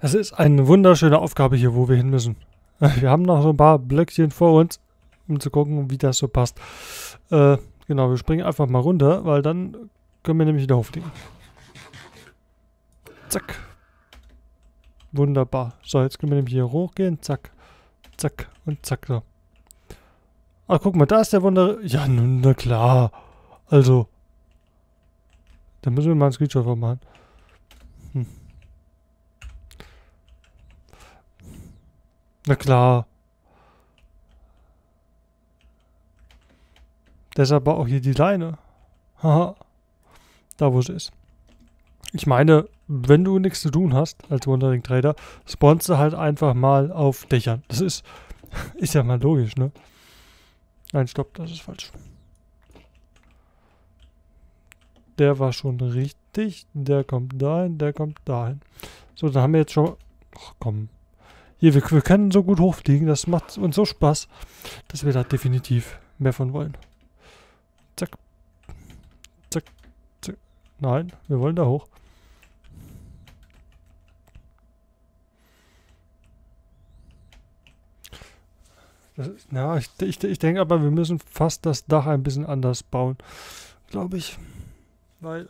Es ist eine wunderschöne Aufgabe hier, wo wir hin müssen. Wir haben noch so ein paar Blöckchen vor uns, um zu gucken, wie das so passt. Genau, wir springen einfach mal runter, weil dann können wir nämlich wieder hochfliegen. Zack. Wunderbar. So, jetzt können wir nämlich hier hochgehen. Zack, zack und zack. So. Ah, guck mal, da ist der Wunder... Ja, nun, na klar. Also. Da müssen wir mal einen Screenshot von machen. Na klar. Deshalb war auch hier die Leine. Haha. Da, wo sie ist. Ich meine, wenn du nichts zu tun hast als Wandering Trader, spawnst du halt einfach mal auf Dächern. Das ist ja mal logisch, ne? Nein, stopp, das ist falsch. Der war schon richtig. Der kommt dahin, der kommt dahin. So, dann haben wir jetzt schon... Ach, komm. Hier, wir können so gut hochfliegen. Das macht uns so Spaß, dass wir da definitiv mehr von wollen. Zack. Zack. Zack. Nein, wir wollen da hoch. Ja, ich denke aber, wir müssen fast das Dach ein bisschen anders bauen. Glaube ich. Weil...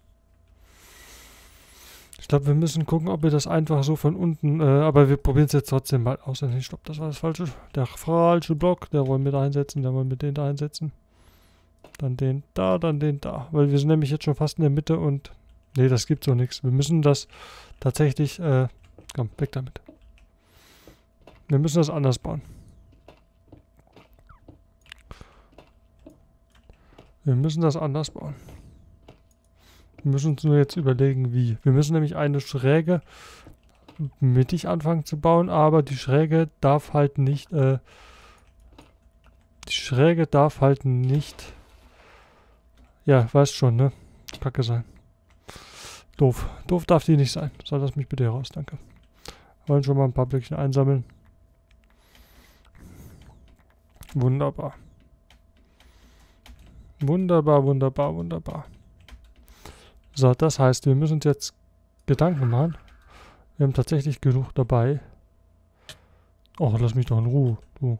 Ich glaube, wir müssen gucken, ob wir das einfach so von unten... aber wir probieren es jetzt trotzdem mal aus. Ich glaube, das war das falsche. Der falsche Block. Der wollen wir da einsetzen. Der wollen wir den da einsetzen. Dann den da, dann den da. Weil wir sind nämlich jetzt schon fast in der Mitte und... Nee, das gibt so nichts. Wir müssen das tatsächlich... komm, weg damit. Wir müssen das anders bauen. Wir müssen das anders bauen. Wir müssen uns nur jetzt überlegen, wie. Wir müssen nämlich eine Schräge mittig anfangen zu bauen, aber die Schräge darf halt nicht... die Schräge darf halt nicht... Ja, weißt schon, ne? Kacke sein. Doof. Doof darf die nicht sein. So, lass mich bitte hier raus, danke. Wollen schon mal ein paar Blöckchen einsammeln. Wunderbar. Wunderbar, wunderbar, wunderbar. So, das heißt, wir müssen uns jetzt Gedanken machen. Wir haben tatsächlich genug dabei. Oh, lass mich doch in Ruhe. Du.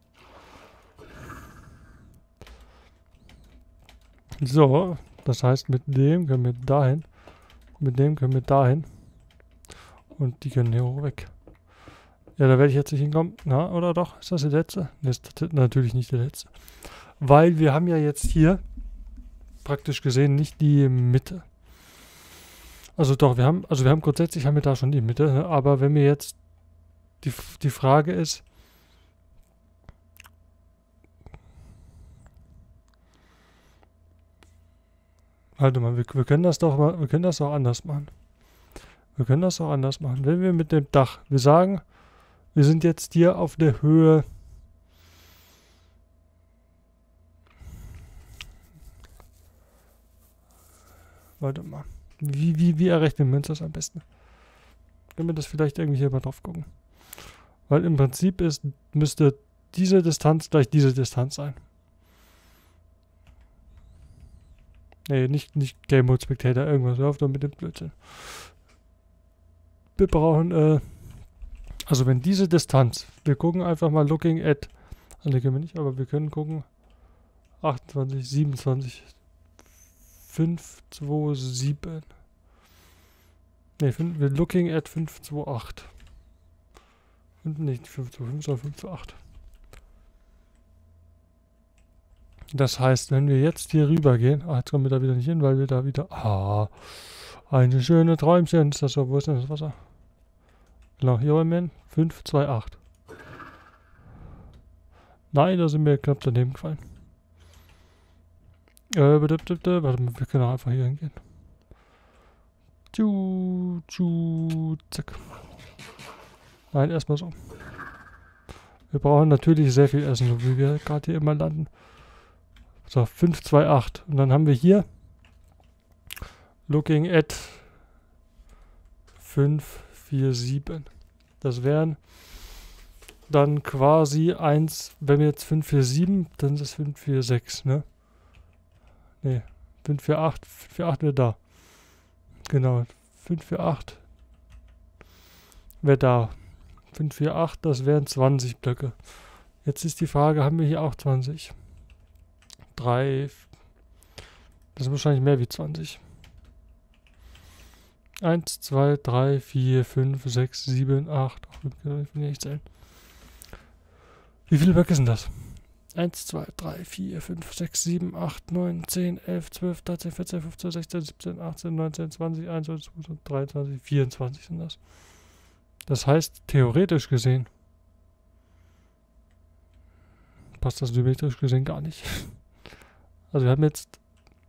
So, das heißt, mit dem können wir dahin. Mit dem können wir dahin. Und die können hier hoch weg. Ja, da werde ich jetzt nicht hinkommen. Na, oder doch? Ist das der letzte? Ne, ist natürlich nicht der letzte. Weil wir haben ja jetzt hier praktisch gesehen nicht die Mitte. Also doch, wir haben grundsätzlich haben wir da schon die Mitte, ne? Aber wenn wir jetzt die Frage ist, warte mal, wir können das doch mal, wir können das auch anders machen. Wir können das auch anders machen. Wenn wir mit dem Dach, wir sagen, wir sind jetzt hier auf der Höhe. Warte mal. Wie errechnen wir uns das am besten? Können wir das vielleicht irgendwie hier mal drauf gucken? Weil im Prinzip müsste diese Distanz gleich diese Distanz sein. Nee, nicht Game Mode Spectator, irgendwas. Hör auf doch mit dem Blödsinn. Wir brauchen, also wenn diese Distanz, wir gucken einfach mal looking at, ne, können wir nicht, aber wir können gucken, 28, 27, 5, 2, 7. Ne, wir looking at 5, 2, 8. Und nicht 5, 2, 5, sondern 5, 2, 8. Das heißt, wenn wir jetzt hier rüber gehen, jetzt kommen wir da wieder nicht hin, weil wir da wieder, eine schöne Träumchen, ist das so, wo ist denn das Wasser? Genau, hier wollen wir hin, 5, 2, 8. Nein, da sind wir knapp daneben gefallen. Warte mal, wir können auch einfach hier hingehen. Zack. Nein, erstmal so. Wir brauchen natürlich sehr viel Essen, so wie wir gerade hier immer landen. So, 5, 2, 8. Und dann haben wir hier looking at 5, 4, 7. Das wären dann quasi 1, wenn wir jetzt 5, 4, 7, dann ist es 5, 4, 6, ne? Ne, 5, 4, 8, 5, 4, 8 wäre da. Genau, 5, 4, 8. wäre da. 5, 4, 8, das wären 20 Blöcke. Jetzt ist die Frage, haben wir hier auch 20? 3, das ist wahrscheinlich mehr wie 20. 1, 2, 3, 4, 5, 6, 7, 8. Ach, ich will nicht zählen. Wie viele Blöcke sind das? 1, 2, 3, 4, 5, 6, 7, 8, 9, 10, 11, 12, 13, 14, 15, 16, 17, 18, 19, 20, 21, 22, 23, 24 sind das. Das heißt, theoretisch gesehen passt das symmetrisch gesehen gar nicht. Also wir haben jetzt,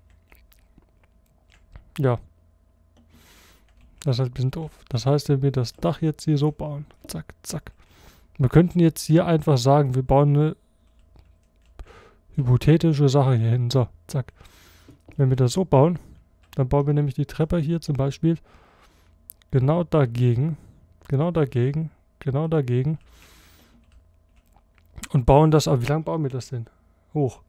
ja, das ist halt ein bisschen doof. Das heißt, wenn wir das Dach jetzt hier so bauen, zack, zack. Wir könnten jetzt hier einfach sagen, wir bauen eine hypothetische Sache hier hin. So, zack. Wenn wir das so bauen, dann bauen wir nämlich die Treppe hier zum Beispiel genau dagegen und bauen das, aber wie lange bauen wir das denn? Hoch.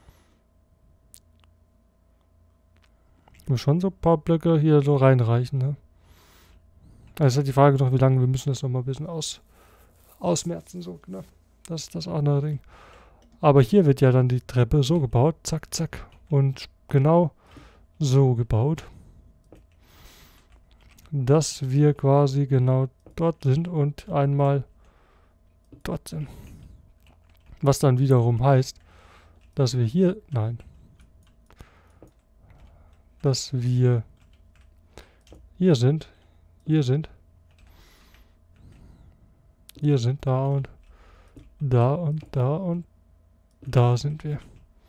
Muss schon so ein paar Blöcke hier so reinreichen, ne? Also ist halt die Frage noch, wie lange, wir müssen das noch mal ein bisschen ausmerzen, so, ne? Das ist das andere Ding. Aber hier wird ja dann die Treppe so gebaut, zack, zack, und genau so gebaut, dass wir quasi genau dort sind und einmal dort sind. Was dann wiederum heißt, dass wir hier, dass wir hier sind, da und da und da und da sind wir.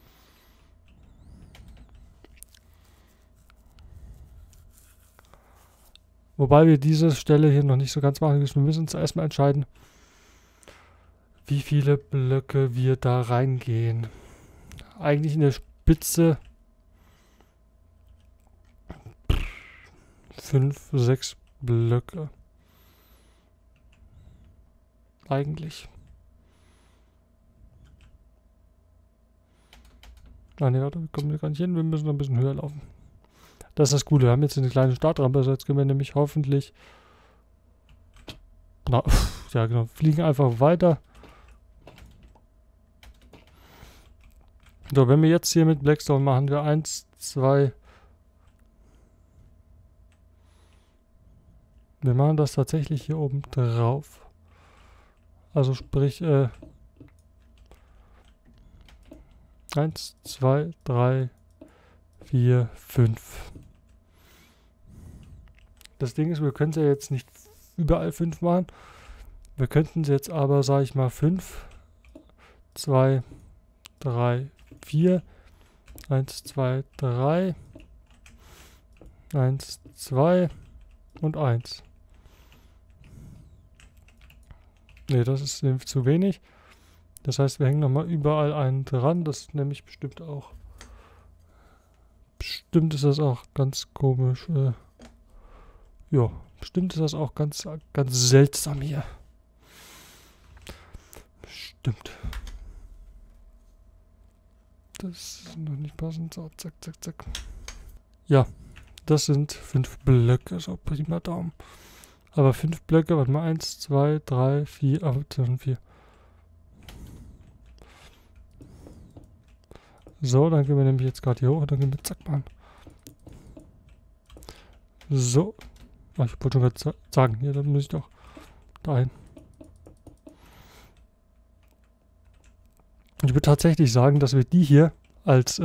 Wobei wir diese Stelle hier noch nicht so ganz machen müssen. Wir müssen uns erstmal entscheiden, wie viele Blöcke wir da reingehen. Eigentlich in der Spitze 5, 6 Blöcke. Eigentlich. Ah ne, warte, wir kommen hier gar nicht hin. Wir müssen noch ein bisschen höher laufen. Das ist das Gute. Wir haben jetzt eine kleine Startrampe. Also jetzt können wir nämlich hoffentlich... ja genau, fliegen einfach weiter. So, wenn wir jetzt hier mit Blackstone machen, wir 1, 2... Wir machen das tatsächlich hier oben drauf. Also sprich, 1, 2, 3, 4, 5. Das Ding ist, wir können es ja jetzt nicht überall 5 machen. Wir könnten es jetzt aber, sage ich mal, 5, 2, 3, 4, 1, 2, 3, 1, 2 und 1. Ne, das ist zu wenig. Das heißt, wir hängen nochmal überall einen dran. Das ist nämlich bestimmt auch... Bestimmt ist das auch ganz komisch. Ja, bestimmt ist das auch ganz seltsam hier. Bestimmt. Das ist noch nicht passend. So, zack, zack, zack. Ja, das sind 5 Blöcke. So, prima Daumen. Aber 5 Blöcke, warte mal, 1, 2, 3, 4, aber das sind 4. So, dann gehen wir nämlich jetzt gerade hier hoch und dann gehen wir zack machen. So. Oh, ich wollte schon gerade sagen, ja, dann muss ich doch dahin. Ich würde tatsächlich sagen, dass wir die hier als,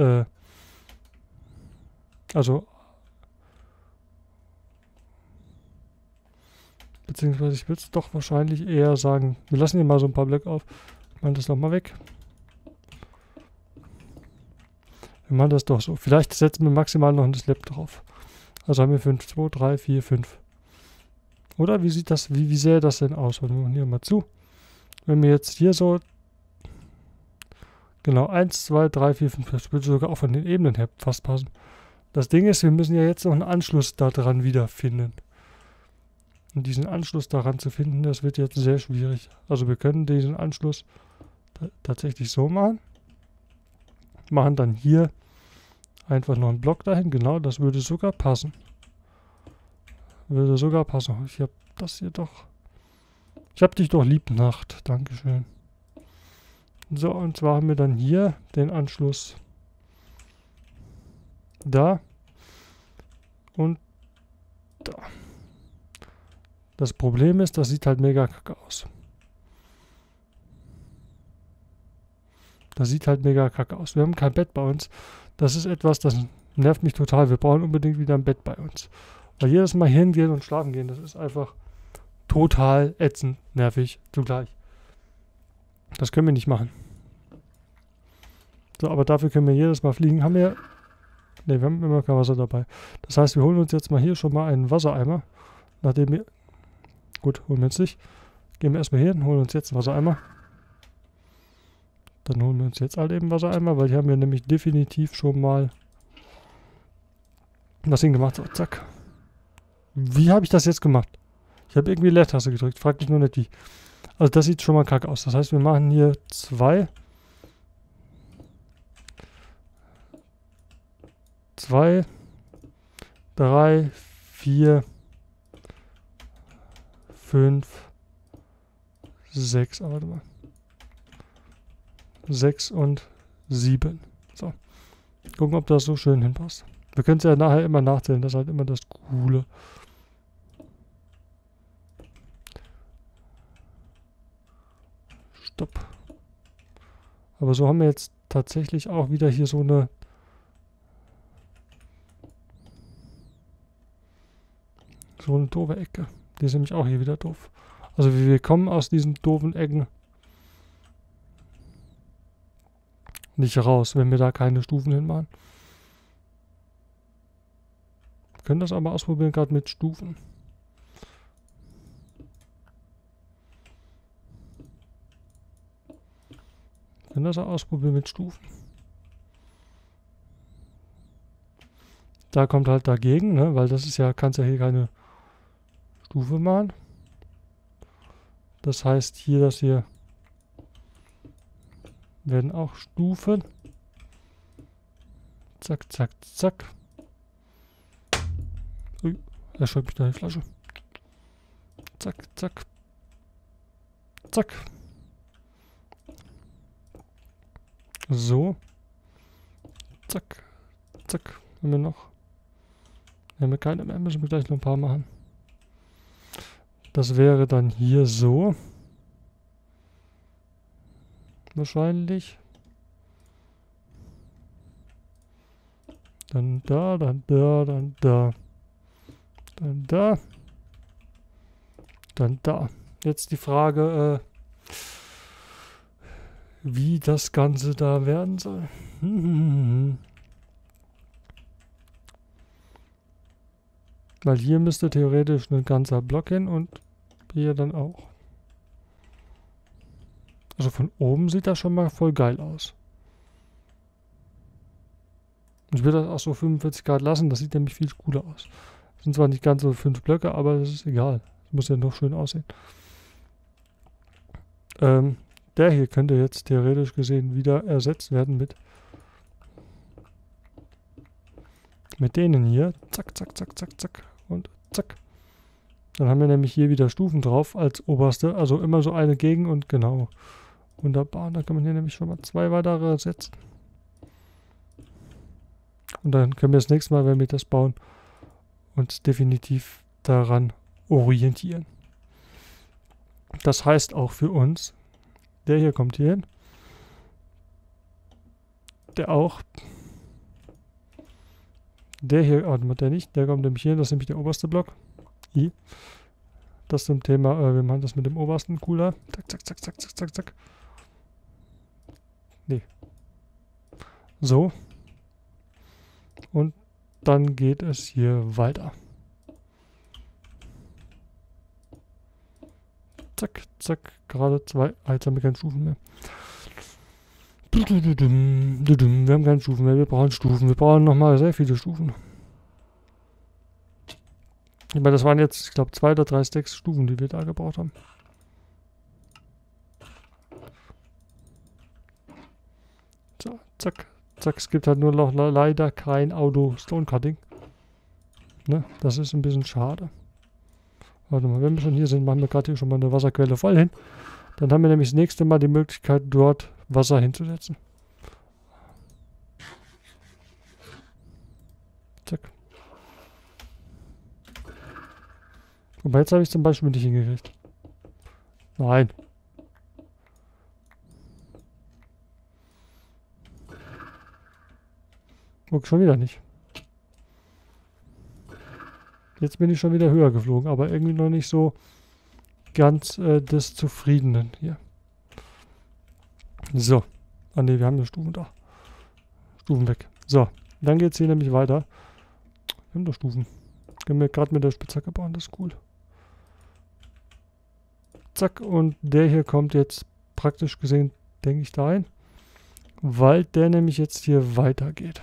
beziehungsweise ich würde es doch wahrscheinlich eher sagen, wir lassen hier mal so ein paar Blöcke auf. Wir machen das nochmal weg. Wir machen das doch so. Vielleicht setzen wir maximal noch ein Slab drauf. Also haben wir 5, 2, 3, 4, 5. Oder wie sieht das, wie sähe das denn aus? Wir machen hier mal zu. Wenn wir jetzt hier so, genau, 1, 2, 3, 4, 5, das würde sogar auch von den Ebenen her fast passen. Das Ding ist, wir müssen ja jetzt noch einen Anschluss daran wiederfinden. Und diesen Anschluss daran zu finden, das wird jetzt sehr schwierig. Also wir können diesen Anschluss tatsächlich so machen. Machen dann hier einfach noch einen Block dahin. Genau, das würde sogar passen. Würde sogar passen. Ich habe das hier doch Ich hab dich doch lieb, Nacht. Dankeschön. So, und zwar haben wir dann hier den Anschluss da und da. Das Problem ist, das sieht halt mega kacke aus. Das sieht halt mega kacke aus. Wir haben kein Bett bei uns. Das ist etwas, das nervt mich total. Wir brauchen unbedingt wieder ein Bett bei uns. Weil jedes Mal hingehen und schlafen gehen, das ist einfach total ätzend, nervig zugleich. Das können wir nicht machen. So, aber dafür können wir jedes Mal fliegen. Haben wir... Ne, wir haben immer kein Wasser dabei. Das heißt, wir holen uns jetzt mal hier schon mal einen Wassereimer. Nachdem wir... Gut, holen wir uns nicht. Gehen wir erstmal hier hin, holen uns jetzt einen Wassereimer. Dann holen wir uns jetzt halt eben Wassereimer, weil hier haben wir nämlich definitiv schon mal was hingemacht. So, zack. Wie habe ich das jetzt gemacht? Ich habe irgendwie Leertaste gedrückt. Frag mich nur nicht wie. Also das sieht schon mal kacke aus. Das heißt, wir machen hier 2, 3, 4, 5, 6. Aber warte mal. 6 und 7. So. Gucken, ob das so schön hinpasst. Wir können es ja nachher immer nachzählen. Das ist halt immer das Coole. Stopp. Aber so haben wir jetzt tatsächlich auch wieder hier so eine doofe Ecke. Die ist nämlich auch hier wieder doof. Also wir kommen aus diesen doofen Ecken nicht raus, wenn wir da keine Stufen hinmachen. Wir können das aber ausprobieren, gerade mit Stufen. Wir können das auch ausprobieren mit Stufen. Da kommt halt dagegen, ne? Weil das ist ja, kannst ja hier keine Stufe machen. Das heißt hier, dass hier werden auch Stufen. Zack, zack, zack. Ui, er schreibt mich da die Flasche. Zack, zack. Zack. So. Zack. Zack. Haben wir noch? Haben wir keine mehr, müssen wir gleich noch ein paar machen. Das wäre dann hier so. Wahrscheinlich. Dann da, dann da, dann da. Dann da. Dann da. Jetzt die Frage, wie das Ganze da werden soll. Weil hier müsste theoretisch ein ganzer Block hin und hier dann auch. Also von oben sieht das schon mal voll geil aus. Ich will das auch so 45 Grad lassen, das sieht nämlich viel cooler aus. Das sind zwar nicht ganz so 5 Blöcke, aber das ist egal. Das muss ja noch schön aussehen. Der hier könnte jetzt theoretisch gesehen wieder ersetzt werden mit denen hier. Zack, zack, zack, zack, zack und zack. Dann haben wir nämlich hier wieder Stufen drauf als oberste. Also immer so eine gegen und genau. Wunderbar. Und dann kann man hier nämlich schon mal 2 weitere setzen. Und dann können wir das nächste Mal, wenn wir das bauen, uns definitiv daran orientieren. Das heißt auch für uns, der hier kommt hier hin. Der auch. Der hier, warte mal, der nicht. Der kommt nämlich hier hin, das ist nämlich der oberste Block. I. Das zum Thema, wir machen das mit dem obersten cooler. Zack, zack, zack, zack, zack, zack, zack. Nee. So. Und dann geht es hier weiter. Zack, zack, gerade 2. Jetzt haben wir keine Stufen mehr. Wir haben keine Stufen mehr, wir brauchen Stufen. Wir brauchen nochmal sehr viele Stufen. Ich meine, das waren jetzt, ich glaube, 2 oder 3 Stacks Stufen, die wir da gebraucht haben. So, zack, zack. Es gibt halt nur noch leider kein Auto Stone Cutting. Ne? Das ist ein bisschen schade. Warte mal, wenn wir schon hier sind, machen wir gerade hier schon mal eine Wasserquelle voll hin. Dann haben wir nämlich das nächste Mal die Möglichkeit, dort Wasser hinzusetzen. Zack. Aber jetzt habe ich zum Beispiel nicht hingekriegt. Nein. Guck, schon wieder nicht. Jetzt bin ich schon wieder höher geflogen, aber irgendwie noch nicht so ganz des Zufriedenen hier. So. Ah ne, wir haben ja Stufen da. Stufen weg. So. Dann geht es hier nämlich weiter. Wir haben doch Stufen. Können wir gerade mit der Spitzhacke bauen, das ist cool. Zack, und der hier kommt jetzt praktisch gesehen, denke ich, dahin. Weil der nämlich jetzt hier weitergeht.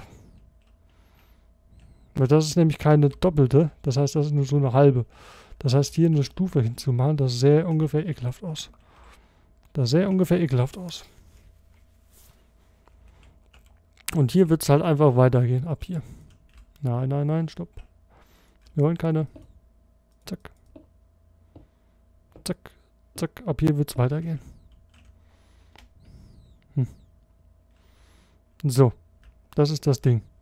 Weil das ist nämlich keine doppelte, das heißt, das ist nur so eine halbe. Das heißt, hier eine Stufe hinzumachen, das sähe ungefähr ekelhaft aus. Das sähe ungefähr ekelhaft aus. Und hier wird es halt einfach weitergehen, ab hier. Nein, nein, nein, stopp. Wir wollen keine. Zack. Zack, zack, ab hier wird es weitergehen. So, das ist das Ding.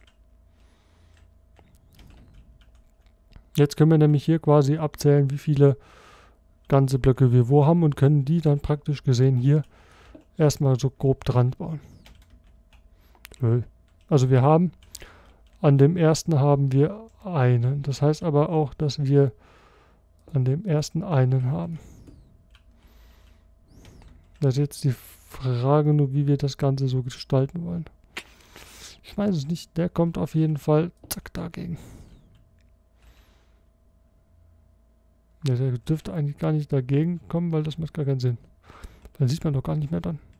Jetzt können wir nämlich hier quasi abzählen, wie viele ganze Blöcke wir wo haben und können die dann praktisch gesehen hier erstmal so grob dran bauen. Also wir haben, an dem ersten haben wir einen. Das heißt aber auch, dass wir an dem ersten einen haben. Das ist jetzt die Frage nur, wie wir das Ganze so gestalten wollen. Ich weiß es nicht. Der kommt auf jeden Fall zack dagegen. Ja, der dürfte eigentlich gar nicht dagegen kommen, weil das macht gar keinen Sinn. Dann sieht man doch gar nicht mehr dann.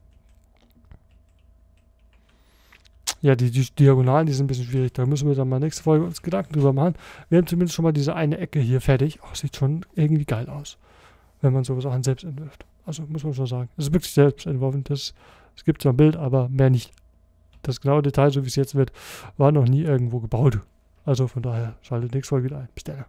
Ja, die Diagonalen, die sind ein bisschen schwierig. Da müssen wir dann mal nächste Folge uns Gedanken drüber machen. Wir haben zumindest schon mal diese eine Ecke hier fertig. Oh, sieht schon irgendwie geil aus, wenn man sowas auch selbst entwirft. Also muss man schon sagen. Es ist wirklich selbst entworfen. Es gibt zwar ein Bild, aber mehr nicht. Das genaue Detail, so wie es jetzt wird, war noch nie irgendwo gebaut. Also von daher schaltet nächste Folge wieder ein. Bis dann.